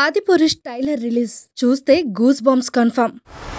Adipurush trailer release చూస్తే goose bumps confirm.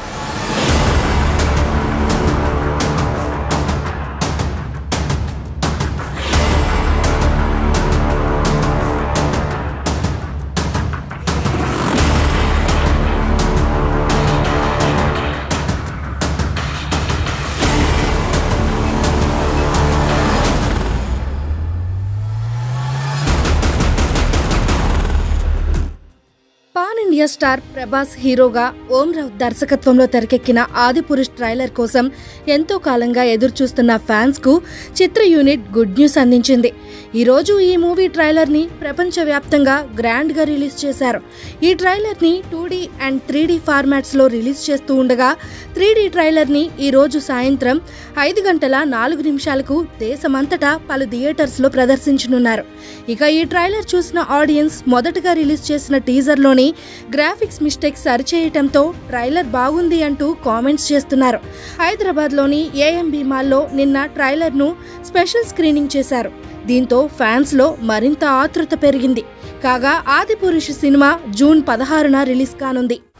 Pan India star Prabhas హీరోగా ఓం రావు దర్శకత్వంలో తెరకెక్కిన ఆదిపురుష్ ట్రైలర్ కోసం ఎంతో కాలంగా ఎదురుచూస్తున్న ఫ్యాన్స్ కు చిత్ర యూనిట్ గుడ్ న్యూస్ అందించింది. ఈరోజు ఈ మూవీ ట్రైలర్ ని ప్రపంచవ్యాప్తంగా గ్రాండ్ గా రిలీజ్ చేశారు. ఈ ట్రైలర్ ని 2D అండ్ 3D ఫార్మాట్స్ లో రిలీజ్ చేస్తూ ఉండగా 3D ట్రైలర్ ని ఈ రోజు సాయంత్రం 5:04 దేశమంతటా పలు థియేటర్స్ లో ప్రదర్శించనున్నారు. ఇక ఈ ట్రైలర్ చూసిన ఆడియన్స్ మొదటగా రిలీజ్ చేసిన టీజర్ లోని గ్రాఫిక్స్ మిస్టేక్స్ సరిచేయటంతో ట్రైలర్ బాగుంది అంటూ కామెంట్స్ చేస్తున్నారు. హైదరాబాద్ లోని ఏఎంబీ మాల్లో నిన్న ట్రైలర్ ను స్పెషల్ స్క్రీనింగ్ చేశారు. దీంతో ఫ్యాన్స్ లో మరింత ఆతృత పెరిగింది. కాగా ఆదిపురుష్ సినిమా జూన్ 16న రిలీజ్ కానుంది.